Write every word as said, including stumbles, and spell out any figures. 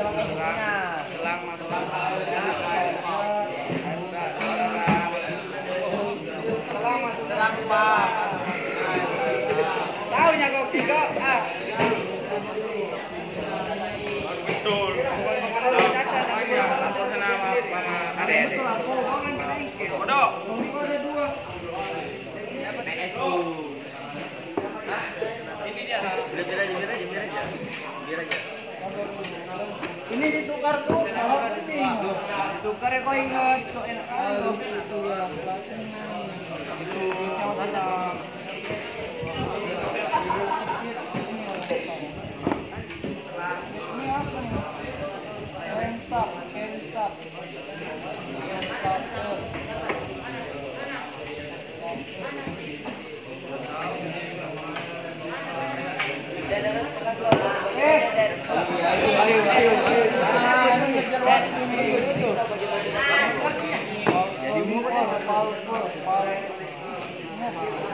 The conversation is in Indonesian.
Selamat ulang tahun. Selamat ulang tahun. Tahunya kok Kiko? Ah. Betul. Atur nama Mama Karet. Kodok. Ada dua. Ini dia. Biar aja, biar aja, biar aja. Biar aja. Ini ditukar tuh, kalau penting. Tukar ya kok ingat, kok enak kalau itu ya. Itu sama-sama. Ini apa nih? Rensap, rensap. Jadi mau